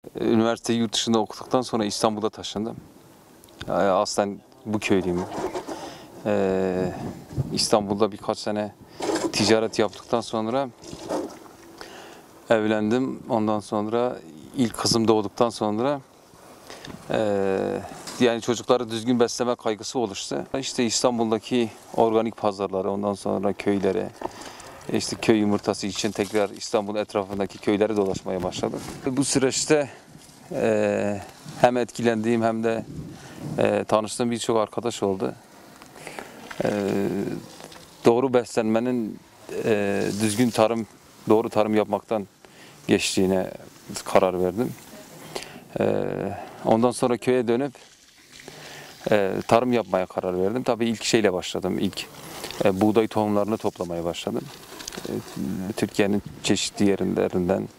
Üniversiteyi yurt dışında okuduktan sonra İstanbul'a taşındım. Aslen bu köylüyüm. İstanbul'da birkaç sene ticaret yaptıktan sonra evlendim. Ondan sonra ilk kızım doğduktan sonra yani çocukları düzgün besleme kaygısı oluştu. İşte İstanbul'daki organik pazarları, ondan sonra köylere, işte köy yumurtası için tekrar İstanbul etrafındaki köylere dolaşmaya başladım. Bu süreçte hem etkilendiğim hem de tanıştığım birçok arkadaş oldu. Doğru beslenmenin düzgün tarım, doğru tarım yapmaktan geçtiğine karar verdim. Ondan sonra köye dönüp tarım yapmaya karar verdim. Tabii ilk şeyle başladım. İlk buğday tohumlarını toplamaya başladım. Türkiye'nin çeşitli yerlerinden,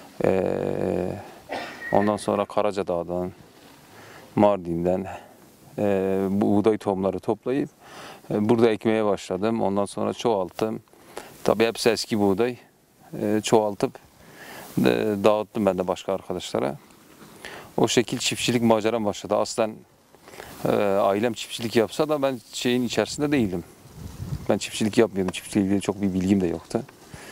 ondan sonra Karacadağ'dan, Mardin'den buğday tohumları toplayıp burada ekmeye başladım. Ondan sonra çoğalttım. Tabii hepsi eski buğday. Çoğaltıp dağıttım ben de başka arkadaşlara. O şekil çiftçilik maceram başladı. Aslen ailem çiftçilik yapsa da ben şeyin içerisinde değildim. Ben çiftçilik yapmıyordum. Çiftçilikle ilgili çok bir bilgim de yoktu.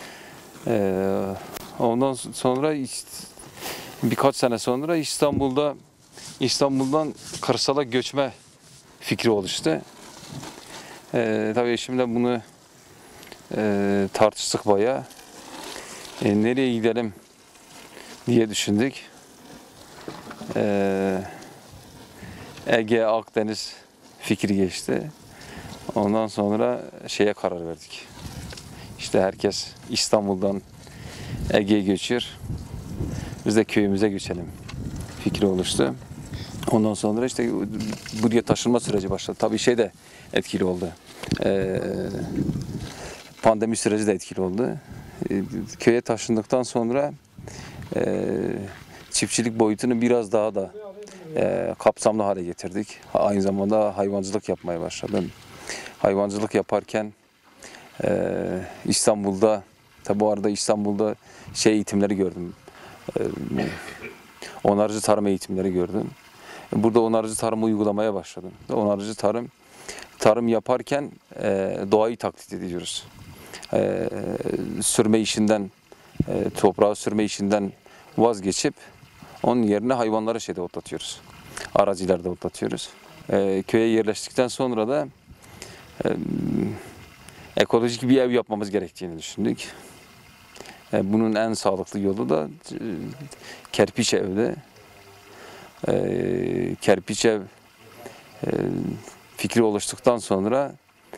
Ondan sonra birkaç sene sonra İstanbul'dan kırsala göçme fikri oluştu. Tabii eşimle bunu tartıştık bayağı. Nereye gidelim diye düşündük. Ege, Akdeniz fikri geçti. Ondan sonra şeye karar verdik. İşte herkes İstanbul'dan Ege'ye göçüyor. Biz de köyümüze göçelim fikri oluştu. Ondan sonra işte buraya taşınma süreci başladı. Tabii şey de etkili oldu. Pandemi süreci de etkili oldu. Köye taşındıktan sonra çiftçilik boyutunu biraz daha da kapsamlı hale getirdik. Aynı zamanda hayvancılık yapmaya başladım. Hayvancılık yaparken İstanbul'da, tabi bu arada İstanbul'da eğitimleri gördüm. Onarıcı tarım eğitimleri gördüm. Burada onarıcı tarımı uygulamaya başladım. Onarıcı tarım yaparken doğayı taklit ediyoruz. Sürme işinden, toprağı sürme işinden vazgeçip onun yerine hayvanları otlatıyoruz. Arazilarda otlatıyoruz. Köye yerleştikten sonra da ekolojik bir ev yapmamız gerektiğini düşündük. Bunun en sağlıklı yolu da kerpiç evdi. Kerpiç ev fikri oluştuktan sonra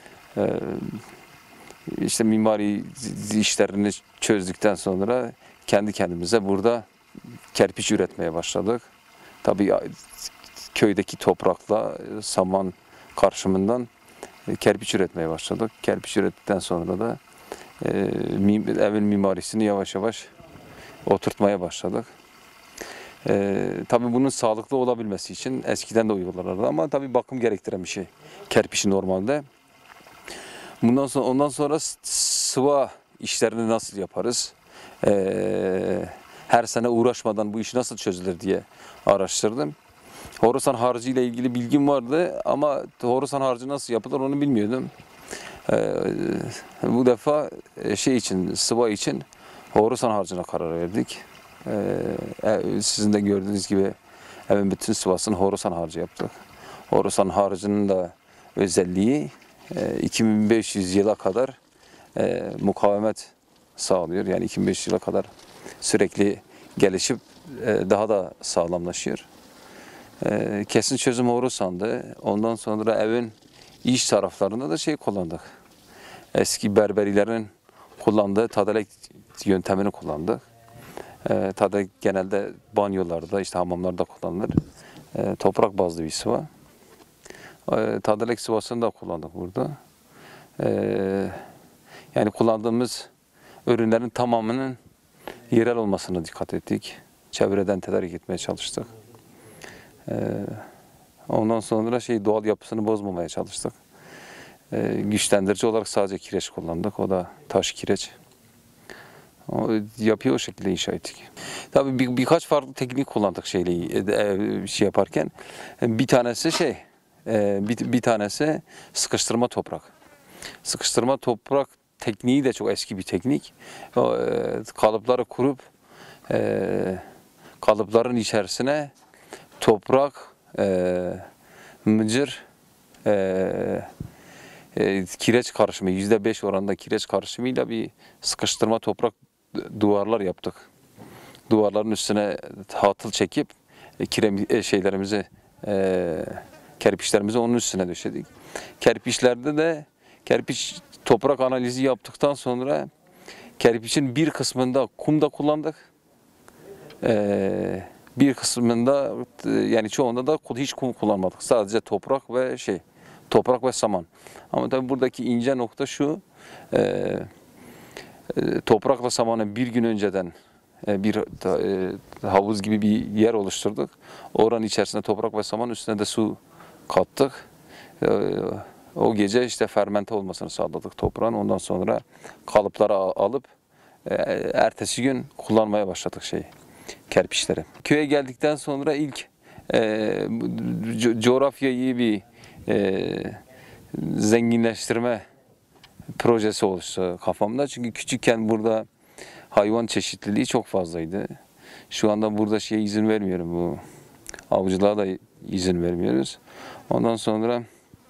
işte mimari işlerini çözdükten sonra kendi kendimize burada kerpiç üretmeye başladık. Tabii köydeki toprakla saman karışımından kerpiç üretmeye başladık. Kerpiç ürettikten sonra da evin mimarisini yavaş yavaş oturtmaya başladık. Tabii bunun sağlıklı olabilmesi için eskiden de uygulanırdı ama tabii bakım gerektiren bir şey kerpiçi normalde. Ondan sonra sıva işlerini nasıl yaparız? Her sene uğraşmadan bu iş nasıl çözülür diye araştırdım. Horasan harcı ile ilgili bilgim vardı ama horasan harcı nasıl yapılır onu bilmiyordum. Bu defa sıva için horasan harcına karar verdik. Sizin de gördüğünüz gibi evin bütün sıvasını horasan harcı yaptık. Horasan harcının da özelliği 2500 yıla kadar mukavemet sağlıyor. Yani 2500 yıla kadar sürekli gelişip daha da sağlamlaşıyor. Kesin çözüm horasandı. Ondan sonra evin iç taraflarında da kullandık. Eski berberilerin kullandığı tadelek yöntemini kullandık. Tadelek genelde banyolarda, işte hamamlarda kullanılır. Toprak bazlı bir sıva. Tadelek sıvasını da kullandık burada. Yani kullandığımız ürünlerin tamamının yerel olmasına dikkat ettik. Çevreden tedarik etmeye çalıştık. Ondan sonra doğal yapısını bozmamaya çalıştık. Güçlendirici olarak sadece kireç kullandık. O da taş kireç. O yapıyı o şekilde inşa ettik. Tabii birkaç farklı teknik kullandık şey yaparken. Bir tanesi bir tanesi sıkıştırma toprak. Sıkıştırma toprak tekniği de çok eski bir teknik. Kalıpları kurup kalıpların içerisine toprak, mıcır, kireç karışımı, %5 oranında kireç karışımıyla bir sıkıştırma toprak duvarlar yaptık. Duvarların üstüne hatıl çekip kerpiçlerimizi onun üstüne döşedik. Kerpiçlerde de toprak analizi yaptıktan sonra kerpiçin bir kısmında kum da kullandık. Bir kısmında yani çoğunda da hiç kum kullanmadık. Sadece toprak ve saman. Ama tabii buradaki ince nokta şu, toprakla samanı bir gün önceden bir havuz gibi bir yer oluşturduk. Oranın içerisinde toprak ve saman, üstüne de su kattık. O gece işte fermente olmasını sağladık toprağın. Ondan sonra kalıpları alıp ertesi gün kullanmaya başladık kerpiçleri. Köye geldikten sonra ilk coğrafyayı bir zenginleştirme projesi oluştu kafamda. Çünkü küçükken burada hayvan çeşitliliği çok fazlaydı. Şu anda burada izin vermiyorum, bu avcılığa da izin vermiyoruz. Ondan sonra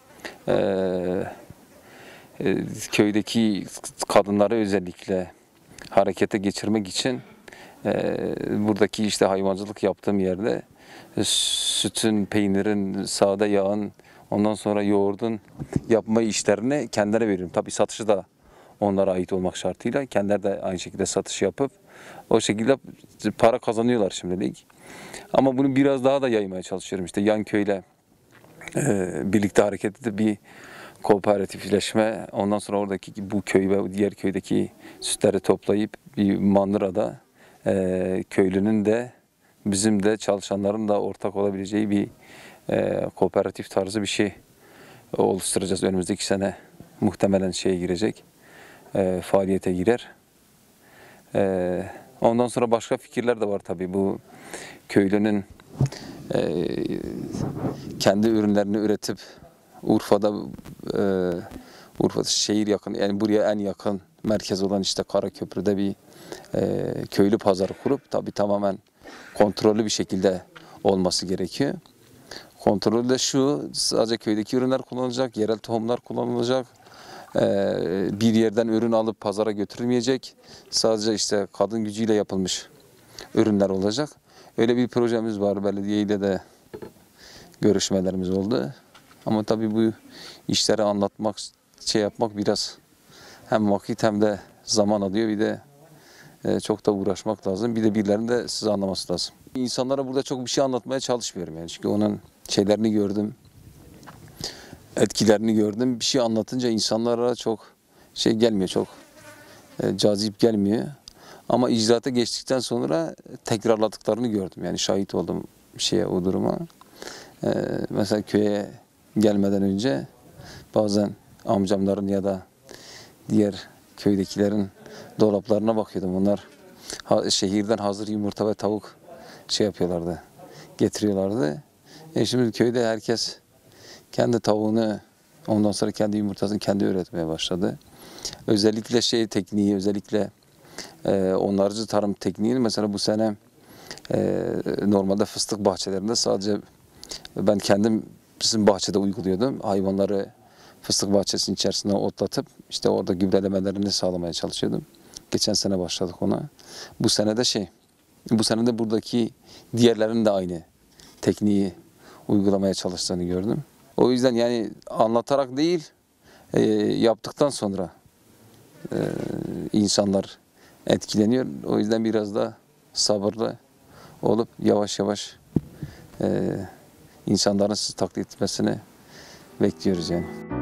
köydeki kadınları özellikle harekete geçirmek için buradaki işte hayvancılık yaptığım yerde sütün, peynirin, sade yağın, ondan sonra yoğurdun yapma işlerini kendilerine veriyorum. Tabii satışı da onlara ait olmak şartıyla. Kendileri de aynı şekilde satış yapıp o şekilde para kazanıyorlar şimdilik. Ama bunu biraz daha da yaymaya çalışıyorum. İşte yan köyle birlikte hareket edip bir kooperatifleşme, ondan sonra oradaki bu köy ve diğer köydeki sütleri toplayıp bir manırada köylünün de bizim de çalışanların da ortak olabileceği bir kooperatif tarzı bir şey oluşturacağız. Önümüzdeki sene muhtemelen girecek, faaliyete girer. Ondan sonra başka fikirler de var tabii. Bu köylünün kendi ürünlerini üretip Urfa şehir yakın, yani buraya en yakın merkez olan işte Karaköprü'de bir köylü pazarı kurup, tabii tamamen kontrollü bir şekilde olması gerekiyor. Kontrolü de şu: sadece köydeki ürünler kullanılacak, yerel tohumlar kullanılacak. Bir yerden ürün alıp pazara götürülmeyecek. Sadece işte kadın gücüyle yapılmış ürünler olacak. Öyle bir projemiz var. Belediyeyle de görüşmelerimiz oldu. Ama tabii bu işleri anlatmak, yapmak biraz hem vakit hem de zaman alıyor. Bir de çok da uğraşmak lazım. Bir de birilerinin de sizi anlaması lazım. İnsanlara burada çok bir şey anlatmaya çalışmıyorum yani. Çünkü onun şeylerini gördüm, etkilerini gördüm. Bir şey anlatınca insanlara çok gelmiyor, çok cazip gelmiyor. Ama icraata geçtikten sonra tekrarladıklarını gördüm. Yani şahit oldum o duruma. Mesela köye gelmeden önce bazen amcamların ya da diğer köydekilerin dolaplarına bakıyordum. Onlar şehirden hazır yumurta ve tavuk yapıyorlardı, getiriyorlardı. Şimdi köyde herkes kendi tavuğunu, ondan sonra kendi yumurtasını kendi üretmeye başladı. Özellikle tekniği, özellikle onarıcı tarım tekniğini mesela bu sene normalde fıstık bahçelerinde sadece ben kendim bizim bahçede uyguluyordum. Hayvanları fıstık bahçesinin içerisine otlatıp işte orada gübrelemelerini sağlamaya çalışıyordum. Geçen sene başladık ona. Bu sene de buradaki diğerlerinin de aynı tekniği uygulamaya çalıştığını gördüm. O yüzden yani anlatarak değil, yaptıktan sonra insanlar etkileniyor. O yüzden biraz da sabırlı olup yavaş yavaş insanların sizi taklit etmesini bekliyoruz yani.